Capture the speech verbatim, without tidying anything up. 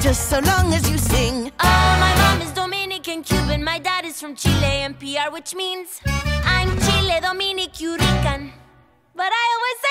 just so long as you sing. Oh, my mom is Dominican Cuban, my dad is from Chile, N P R, which means I'm Chile Dominic Rican. But I always